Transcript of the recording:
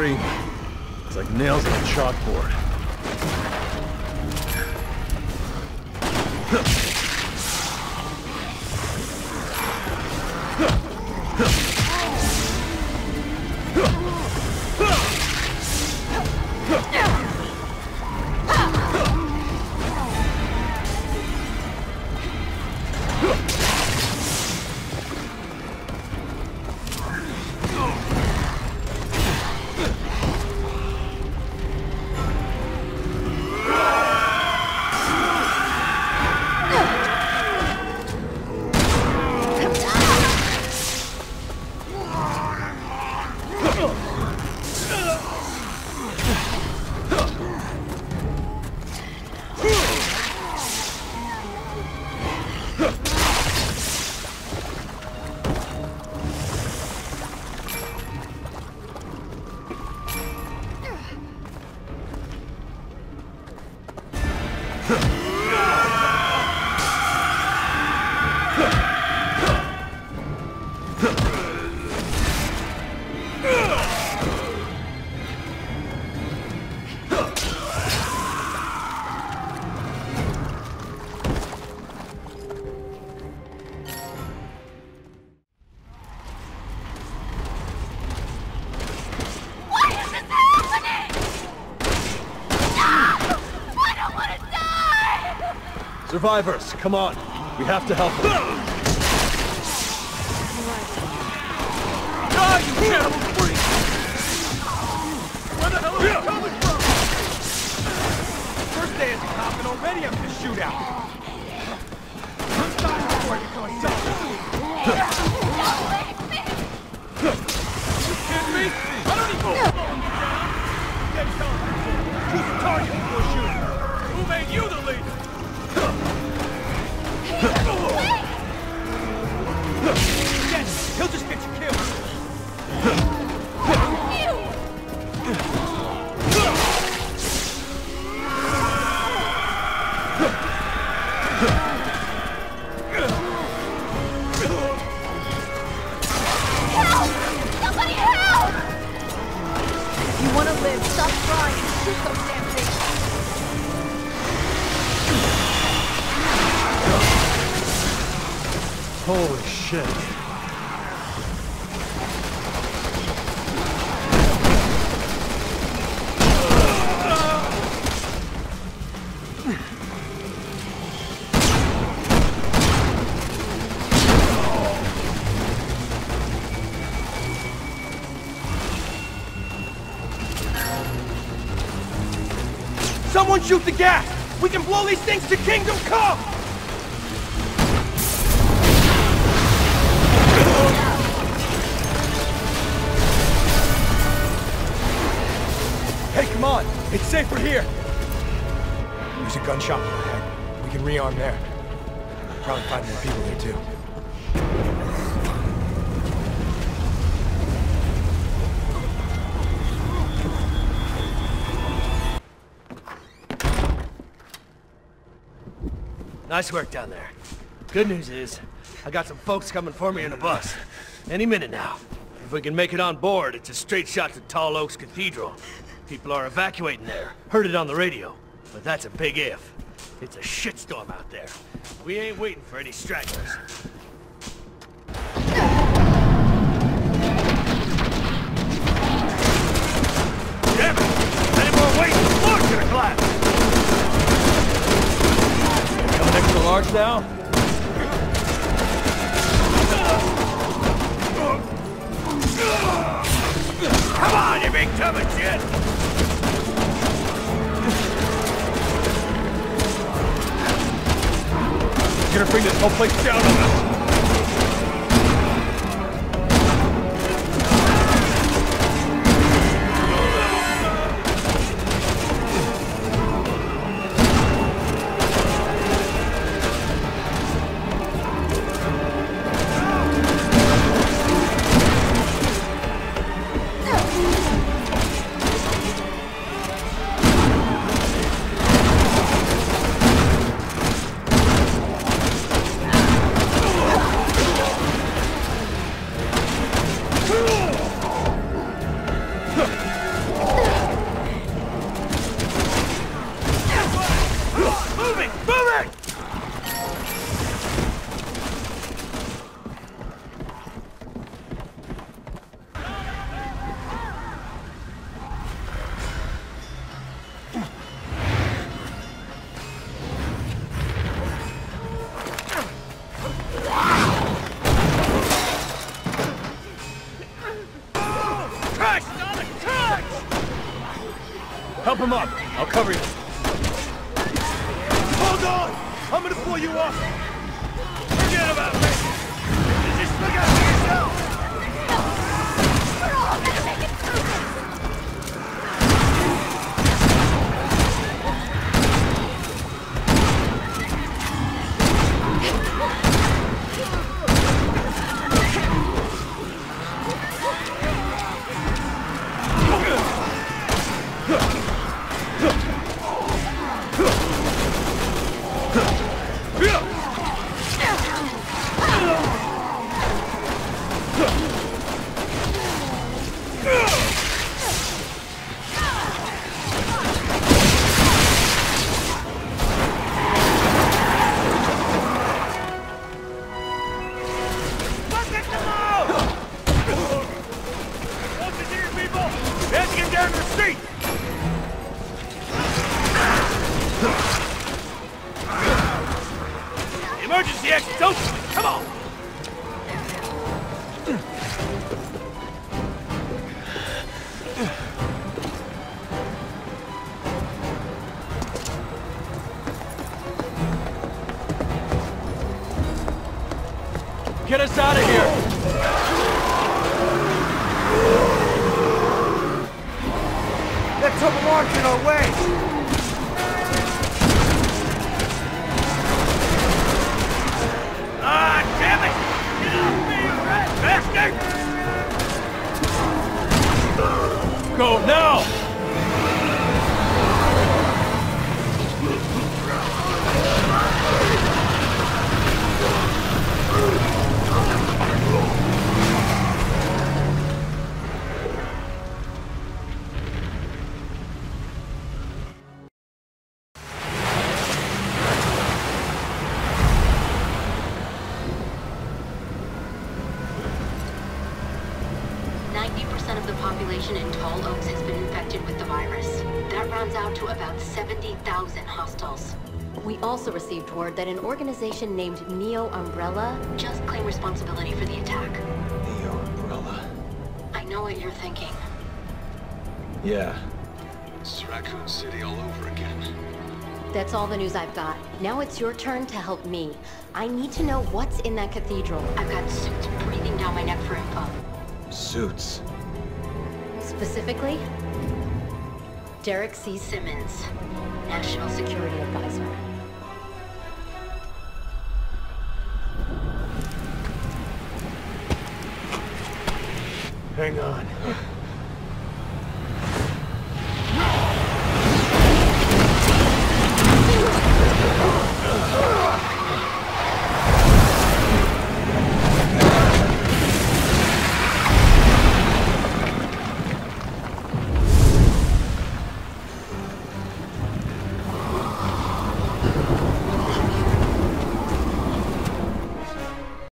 screen. It's like nails on a chalkboard. Survivors, come on. We have to help them. Die, you cannibal freak! Where the hell are you coming from? First day as a cop and already I'm in a shootout. First time before you come and You kidding me? I don't even know you down. Get telling me. Choose a target before shooting. Who made you the leader? He'll just get you killed. Help! Somebody help! If you want to live, stop trying and shoot those damn things. Holy shit. Someone shoot the gas! We can blow these things to Kingdom Come! Hey, come on! It's safer here! There's a gun shop ahead. We can rearm there. Probably find more people there, too. Nice work down there. Good news is, I got some folks coming for me in a bus. Any minute now. If we can make it on board, it's a straight shot to Tall Oaks Cathedral. People are evacuating there. Heard it on the radio. But that's a big if. It's a shitstorm out there. We ain't waiting for any stragglers. Damn it! Any more weight, the floor's gonna collapse! Coming extra large now? Come on, you big tub of shit! You're gonna bring this whole place down on us! Move it! Help him up. I'll cover you. Hold on! I'm gonna pull you off! Forget about me! Just look out for yourself! We're all gonna make it through this! Emergency exit, don't you? Come on! Get us out of here! That took launch in our way! Ah, damn it! Get off me, you rat bastard! Go now! Of the population in Tall Oaks has been infected with the virus. That rounds out to about 70,000 hostiles. We also received word that an organization named Neo Umbrella just claimed responsibility for the attack. Neo Umbrella. I know what you're thinking. Yeah. It's Raccoon City all over again. That's all the news I've got. Now it's your turn to help me. I need to know what's in that cathedral. I've got suits breathing down my neck for info. Suits. Specifically, Derek C. Simmons, National Security Advisor. Hang on.